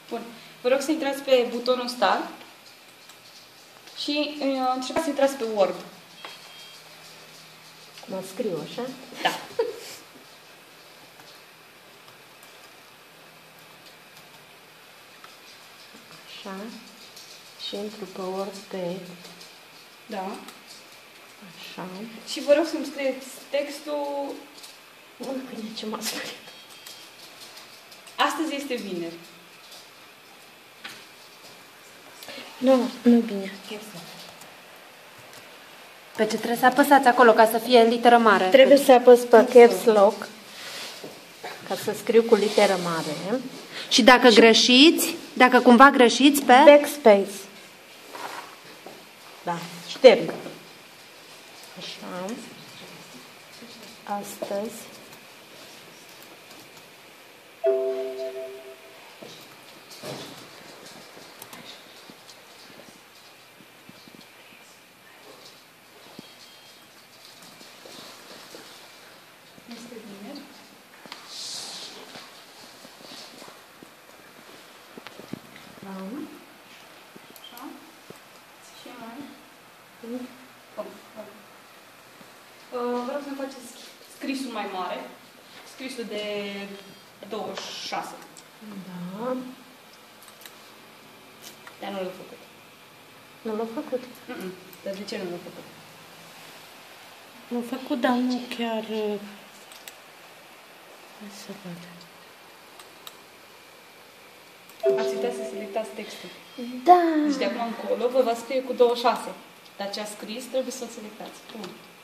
Bun. Vă rog să intrați pe butonul Start și încercați să intrați pe Word. Mă scriu așa? Da. Așa. Și intru pe Word pe... Da. Așa. Și vă rog să-mi scrieți textul... Bine, ce m-a scris? Astăzi este vineri. Nu, nu bine. Pe ce trebuie să apăsați acolo ca să fie literă mare? Trebuie să apăs pe caps lock ca să scriu cu literă mare. Și dacă greșiți, dacă cumva greșiți pe... Backspace. Da, șterg. Așa. Astăzi. Este vineri. Da. Așa. Și mai... Vă rog să-mi faceți scrisul mai mare. Scrisul de 26. Da. Dar nu l-am făcut. Nu l-am făcut. Dar de ce nu l-am făcut? L-am făcut, dar nu chiar... Hai să văd. Ați uitat să selectați textul. Da. Deci de acum încolo vă va scrie cu 26. Dar ce a scris trebuie să-l selectați. Bun.